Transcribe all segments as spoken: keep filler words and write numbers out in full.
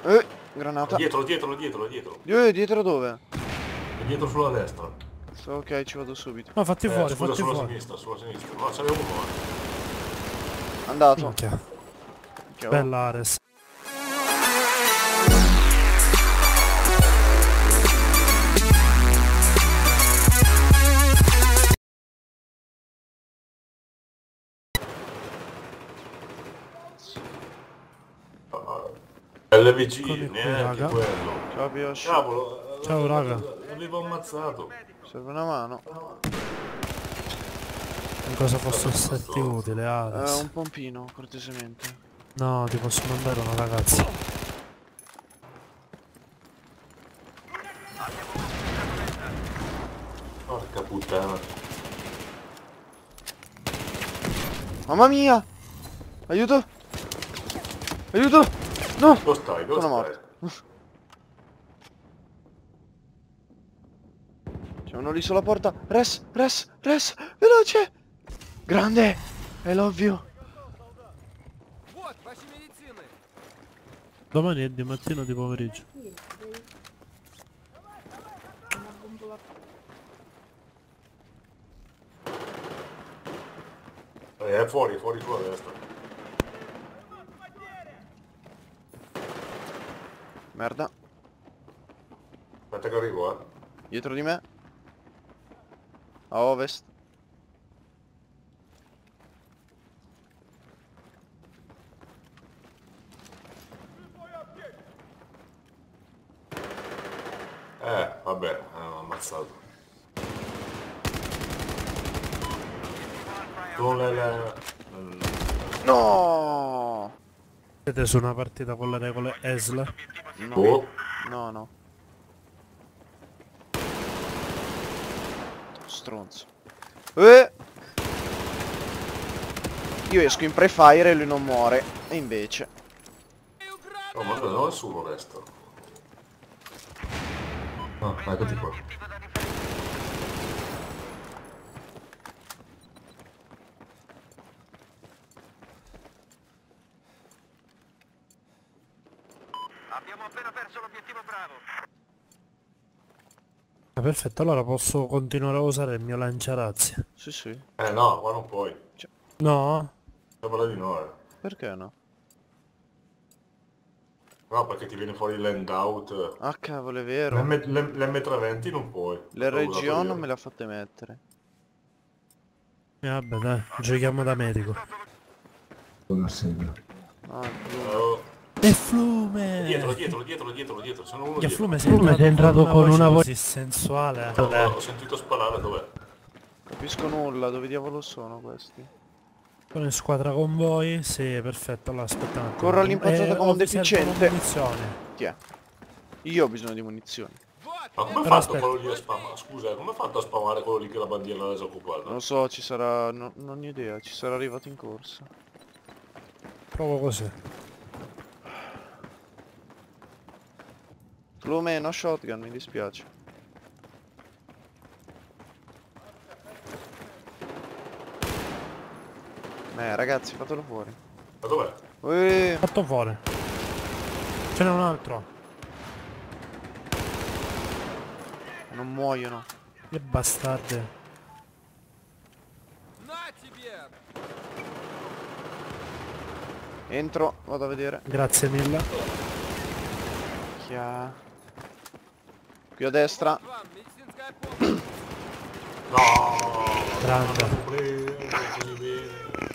Eh, granata. Dietro, dietro, dietro, dietro. Eh, dietro dove? È dietro sulla destra. Ok, ci vado subito. No, fatti Eh, fuori, scusa, fatti sulla fuori. sinistra, sulla sinistra. No, ce n'è uno. Eh. Andato. Minchia. Minchia, oh. Bella Ares. L V G, Eccomi qui, neanche raga. quello. Ciao Pioshi. Cavolo. Ciao, raga. L'avevo ammazzato. Serve una mano. In cosa posso esserti utile, Eh, Ares? un pompino, cortesemente. No, ti posso mandare una ragazza. Porca puttana. Mamma mia! Aiuto! Aiuto! No! Dove stai? Dove Sono stai? morto. C'è uno lì sulla porta. Res, res, res! Veloce! Grande! I love you! Domani è di mattina o di pomeriggio? Eh, è fuori, fuori sulla destra. Merda. Aspetta che arrivo, eh. Dietro di me. A ovest. Eh, vabbè, ho ammazzato. Con le... le... No! Siete su una partita con le regole E S L? No, Oh, no, no. Stronzo. Eh! Io esco in pre-fire e lui non muore. E invece. oh, ma non nessuno resta. Ah, eccoti qua. Abbiamo appena perso l'obiettivo Bravo. Ah, perfetto, allora posso continuare a usare il mio lanciarazzi. Sì, sì. Eh no, qua non puoi. No? Sembra di no, eh. Perché no? No, perché ti viene fuori il land out. Ah, cavolo, è vero. L'M trecentoventi non puoi. Le L'ho usato region io. non me le ha fatte mettere. E vabbè dai, giochiamo da medico. Ah, il blu. Oh, E Flume! dietro, dietro, dietro, dietro, dietro. Sono uno Che dietro. Flume sei entrato, sei entrato con una voce così sensuale. No, no, ho sentito sparare, dov'è? Capisco nulla, dove diavolo sono questi? Sono in squadra con voi? Sì, perfetto, allora aspetta un attimo. Corro all'impazzata Eh, come un ho- servono deficiente. munizioni. Chi è? Io ho bisogno di munizioni. Ma come hai Però fatto aspetta. quello lì a spamare? Scusa, come hai fatto a spamare quello lì che la bandiera l'ha già occupata? Non lo so, ci sarà... no- non ho idea, ci sarà arrivato in corsa. Provo così. Flume, no shotgun, mi dispiace. Eh, ragazzi, fatelo fuori. Ma dov'è? Uè, Fatto fuori. Ce n'è un altro. non muoiono. Che bastardi. Entro, vado a vedere. Grazie mille. Chia. Qui a destra. No! Grande. Così bene.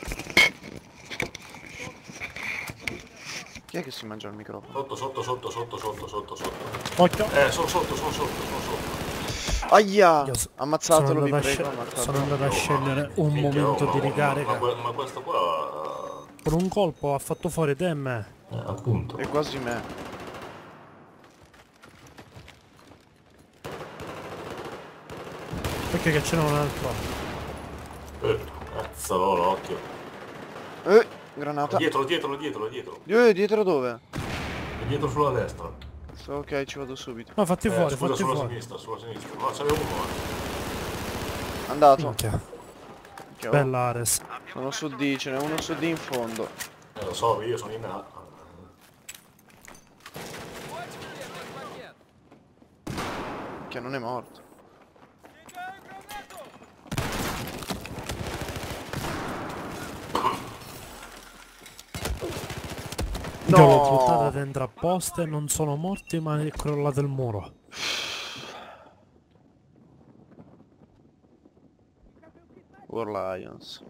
Chi è che si mangia il microfono? Sotto, sotto, sotto, sotto, sotto, sotto, sotto. Occhio. Eh, sono sotto, sono sotto, sono sotto. Aia! Io so- Ammazzatelo, sono vi andato a prego, sce- ammazzatelo. sono andato a scegliere un Minchia, momento oh, di ma- ricarica. Ma, ma, ma questo qua... Con un colpo ha fatto fuori te e me. Eh, appunto. È quasi me. Perché che ce n'è un altro. Eh, cazzolo, occhio. Eh, granata. Dietro, dietro, dietro, dietro. Eh, dietro dove? È dietro sulla destra. So, ok, ci vado subito. No, fatti Eh, fuori, scusa, fatti sulla fuori. sinistra, sulla sinistra. No, ce n'è uno. eh. Andato. Minchia. Minchia, oh. Bella Ares. Sono su D, ce n'è uno su D in fondo. Eh, lo so, io sono in A. Minchia, non è morto. Io l'ho buttata dentro apposta e non sono morti ma è crollato il muro. War Lions.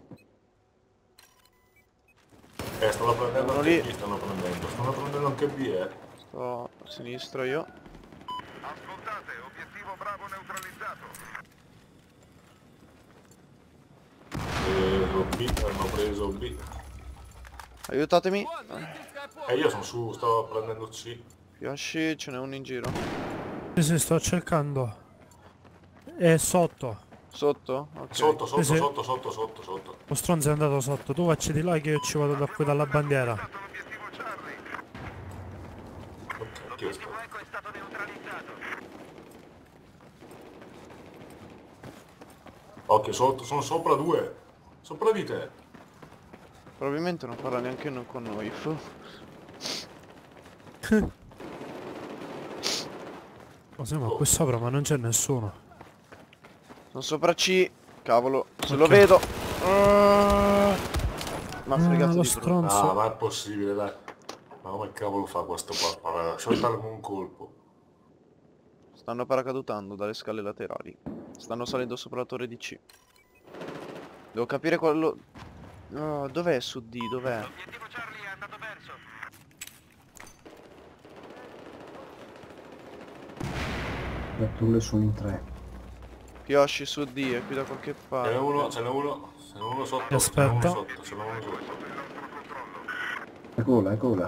Eh, stanno prendendo Uno anche lì. B, stanno prendendo. Stanno prendendo anche B, eh. Sto a sinistra io. Ascoltate, obiettivo Bravo neutralizzato. Preso B, hanno preso B. Aiutatemi. E io sono su, stavo prendendo C. Yoshi, ce n'è uno in giro. Sì, sì, sto cercando. È sotto. Sotto? Ok. Sotto, sotto, Sì, sì. sotto, sotto, sotto, sotto. Lo stronzo è andato sotto. Tu vacci di là che io ci vado da qui dalla bandiera. L'obiettivo Charlie. Ok, chi è stato? L'obiettivo Eco è stato neutralizzato. Occhio, sotto, sono sopra due. Sopra di te. Probabilmente non parla neanche no- con noi. Fu. Oh, sì, ma qui sopra ma non c'è nessuno. Sono sopra C. Cavolo, se Ok. lo vedo. Ah, m'ha Ah, fregato lo di brutto. stronzo. Ah, ma è possibile, dai. Ma come cavolo fa questo qua? Allora, soltarmi un colpo. Stanno paracadutando dalle scale laterali. Stanno salendo sopra la torre di C. Devo capire quello... Oh, dov'è su D? Dov'è? L'obiettivo Charlie è andato perso. Le tulle sono in tre. Yoshi su D, è qui da qualche Ce n'è parte. uno, ce n'è uno, ce n'è uno sotto, ce n'è uno Aspetta. sotto, ce n'è uno sotto. Eccola, eccola.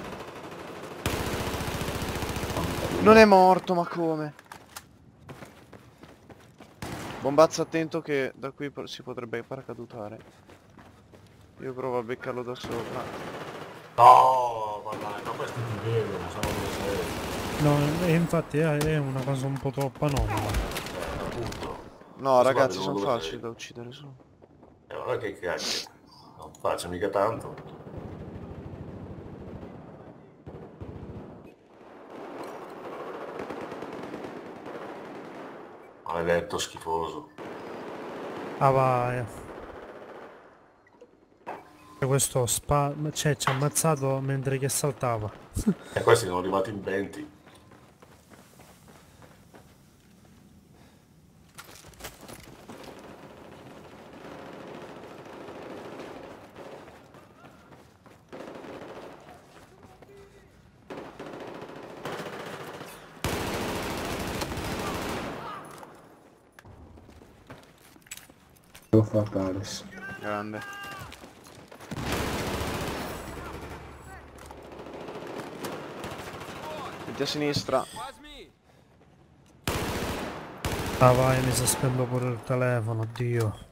Non è morto, ma come? Bombazza, attento che da qui po- si potrebbe paracadutare. Io provo a beccarlo da sopra. No, ma dai, ma questi ti vedono, sanno dove sei. No, e infatti è, è una cosa un po' troppo anomala. Eh, appunto. No, Ma ragazzi, guarda, sono dove facili sei? da uccidere su. E allora che cacchio. Non faccio mica tanto. Maledetto schifoso. Ah vai. E questo spa... cioè ci ha ammazzato mentre che saltava. E questi sono arrivati in venti. Devo fare Palace. Grande. Metti a sinistra. Ah vai, mi sospendo pure il telefono, Dio.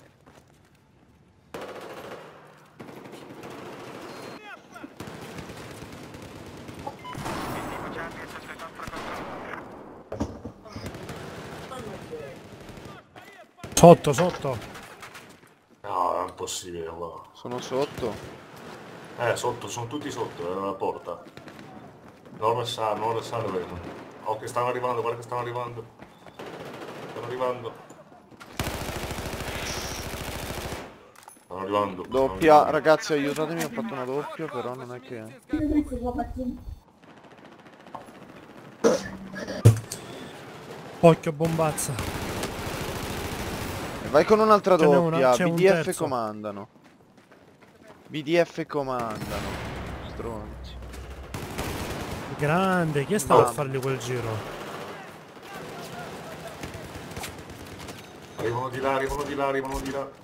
Sotto, sotto. No, è impossibile qua. Sono sotto. Eh, sotto, sono tutti sotto, è la porta. Non restare, non restare dove. Ok, stanno arrivando, guarda che stanno arrivando. Stanno arrivando. Stanno arrivando. stanno Doppia, arrivando. ragazzi, aiutatemi, ho fatto una doppia, però non è che... Occhio bombazza. E vai con un'altra Ce n'è una, doppia, c'è un B D F terzo. comandano. B D F comandano. Stronzi. Grande, chi è stato a Mamma. fargli quel giro? Arrivano di là, arrivano di là, arrivano di là.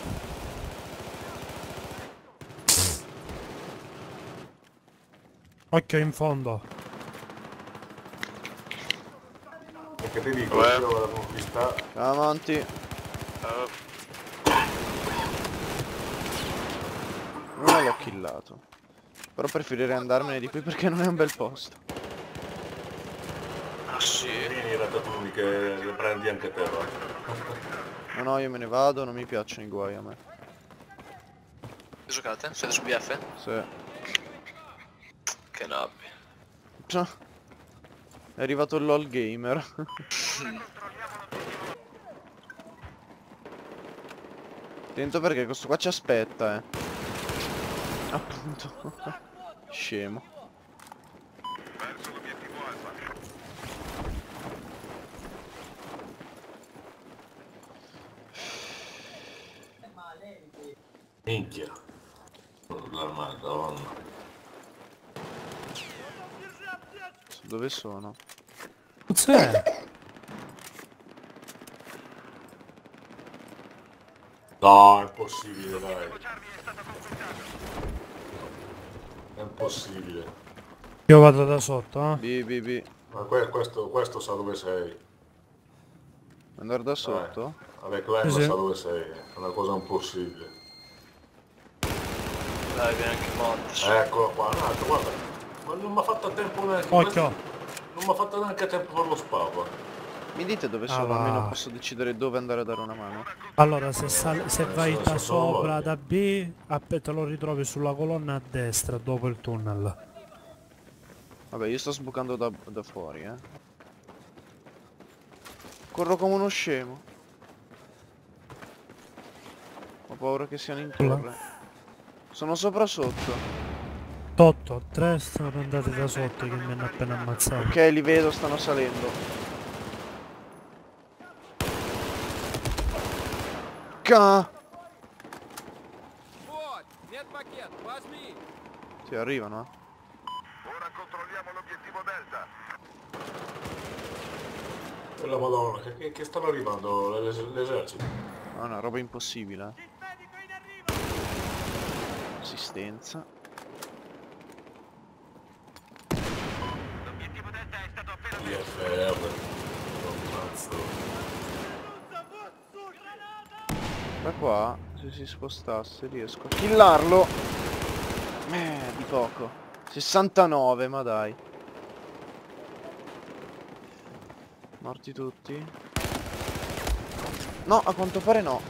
Occhio in fondo. Perché ti dico, io la conquista. Avanti. Uno l'ho killato. Però preferirei andarmene di qui perché non è un bel posto. Vieni Ratatouille che le prendi anche te, va. No, no, io me ne vado, non mi piacciono i guai a me. Giocate? Siete su B F? Se... Che nabbi. Cioè, È arrivato il LOL gamer. Attento perché questo qua ci aspetta, eh. Appunto. Scemo. Verso l'obiettivo Alfa. Minchia. La madonna. Dove sono? Cos'è? No, è impossibile, dai. Charlie è stato conquistato. È impossibile. Io vado da sotto, eh. B, B, B. Ma que- questo, questo sa dove sei. Andare da sotto? Vabbè, Clem Sì, sì. sa dove sei. È una cosa impossibile. Dai, viene anche Montes. Eccolo qua, un altro, guarda. Ma non mi ha fatto tempo neanche... Occhio. Non mi ha fatto neanche tempo per lo spavo. Mi dite dove Ah, sono, va. almeno posso decidere dove andare a dare una mano. Allora, se, sal- se vai sono- da sono sopra, loro. da B, a te lo ritrovi sulla colonna a destra, dopo il tunnel. Vabbè, io sto sbucando da, da fuori, eh. Corro come uno scemo. Ho paura che siano in torre. Sono sopra o sotto? Sotto, tre sono andati da sotto che mi hanno appena ammazzato. Ok, li vedo, stanno salendo. Ca! Sì, arrivano, eh. Ora controlliamo l'obiettivo Delta. Per la madonna, che, che, che stanno arrivando l'es- l'esercito? No, è una roba impossibile, eh. Assistenza. L'obiettivo Delta è stato appena P preso. F R. Oh, cazzo. Da qua, se si spostasse, riesco a killarlo. Eh, di poco. sessantanove, ma dai. Morti tutti? No, a quanto pare no.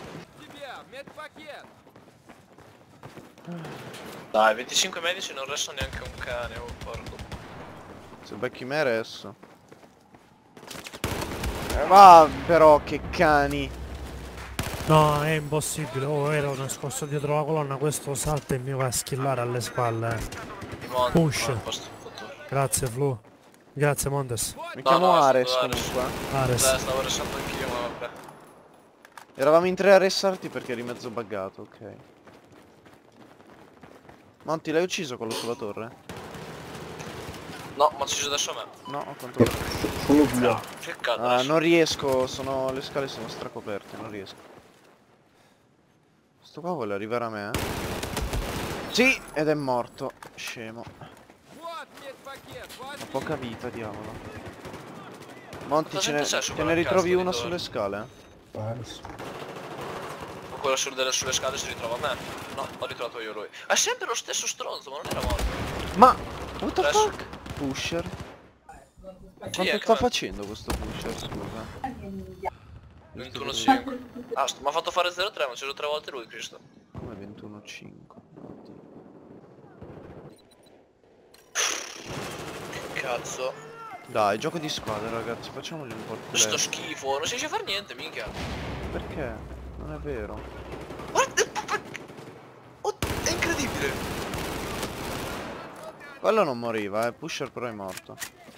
Dai, venticinque medici non resta neanche un cane, oh porco. Se becchi me adesso. Eh, va, però, che cani. No, è impossibile. Oh, ero nascosto dietro la colonna, questo salta e mi va a skillare alle spalle. eh. Di Montes. Push. no, posto fottuto. Grazie, Flu. Grazie, Montes. Mi No, chiamo no, Ares sono Ares. comunque. Ares. Dai, stavo restando anch'io, ma vabbè. Eravamo in tre a ressarti perché eri mezzo buggato, ok. Monti, l'hai ucciso quello sulla torre? No, ma ucciso adesso a me. No, a quanto pare. Solo due. Che cazzo Ah, adesso? non riesco, sono... le scale sono stracoperte, non riesco. Sto qua vuole arrivare a me, eh? Sì, ed è morto. Scemo. Ha poca vita, diavolo. Monti, Quanta ce ne, gente c'è su te ne quella ritrovi cazzo di una torre? sulle scale? Paris. Ma quello sul- delle- sulle scale si ritrova a me. No, ho ritrovato io lui. È sempre lo stesso stronzo, ma non era morto. Ma... what the Adesso- fuck? Pusher? Quanto è sta che- facendo questo pusher, scusa? ventuno cinque. Ah, st- mi ha fatto fare zero tre, ma c'ero tre volte lui, Cristo. Come ventuno cinque? Oddio. Che cazzo. Dai, gioco di squadra, ragazzi, facciamogli un po' il Sto culo. schifo, non si riesce a fare niente, minchia. Perché? Non è vero. Guarda, oh, è incredibile. Quello non moriva, eh. Pusher però è morto.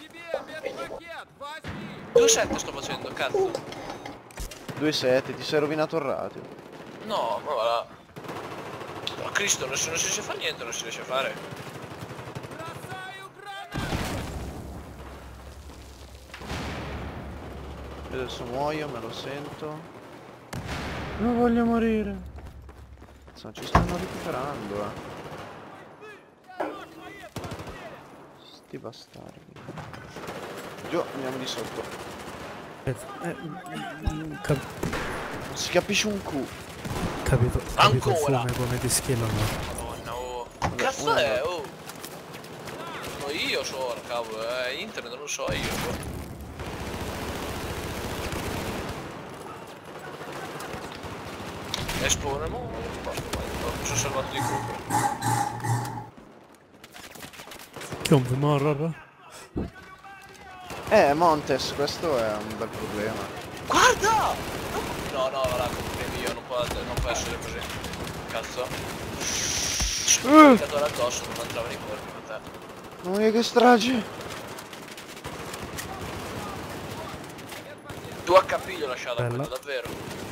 due sette sto facendo, cazzo. due sette, ti sei rovinato il radio. No, ma va là. Ma Cristo, non si, non si riesce a fare niente, non si riesce a fare. Io adesso muoio, me lo sento. Non voglio morire. Cazzo, ci stanno recuperando, eh. Sti bastardi. Giù, andiamo di sotto. Eh, mm, cap- Si capisce un cu. capito, capito il Ancora. flume come ti skillano. Madonna, oh. Vabbè, Cazzo uno è, no. oh. Sono io sono, cavolo, è internet, non lo so io. Espone, mo, non posso mai, mi sono salvato di culo. Che un horror? Eh, Montes, questo è un bel problema. Guarda! No, no, va là, comprimi io, non può, non può essere così. Cazzo. Il giocatore addosso, non entrava nei corpi con te. Mamma mia, che strage! due H P gli ho lasciato a Bella. quello, davvero.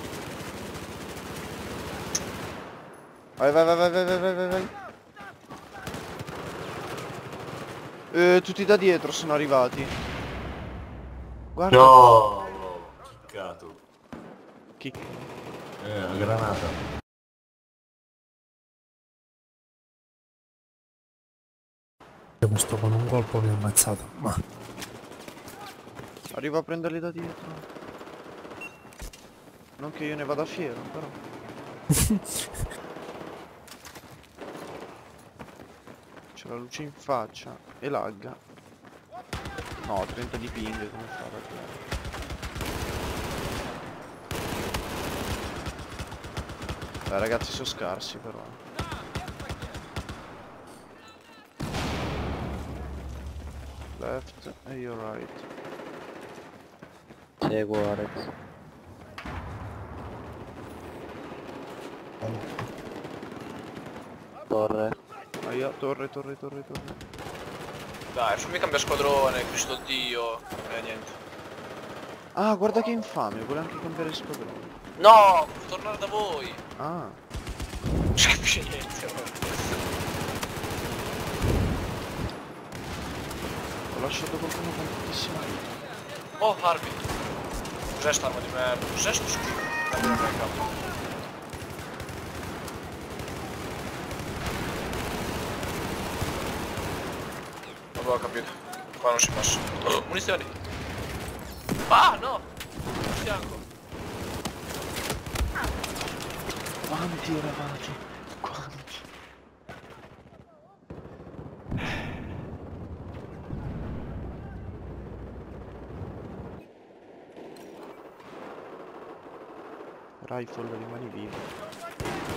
Vai, vai, vai, vai, vai, vai, vai, vai, vai. Eh, tutti da dietro sono arrivati. Guarda. No, no, chiccato. Chi... Eh, la granata. Questo con un colpo mi ha ammazzato. Ma Arrivo a prenderli da dietro. Non che io ne vada fiero, però. C'è la luce in faccia e lagga. No, trenta di ping, come fa a laggare? Dai ragazzi, sono scarsi però. Left e io right. Seguo Alex. Torre. Aia, torre, torre, torre, torre. Dai, fammi cambiare squadrone, Cristo Dio. Eh, niente. Ah, guarda che infame, vuole anche cambiare squadrone. No, tornare da voi. Ah, Non si capisce niente. ho lasciato qualcuno con tantissima vita. Oh, Harvey. Cos'è sta arma di merda? Cos'è sto schifo? Dammi una break. Vabbè, ho capito. Qua non si passa. Oh, munizioni. Ah, no! A fianco. Quanti eravate? Quanti? Rifle, rimani vivo.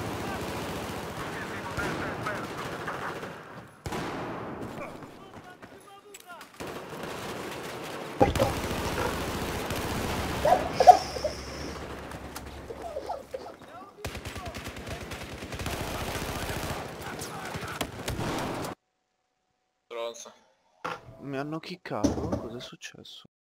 Stronzo. Mi hanno kickato? Cos'è successo?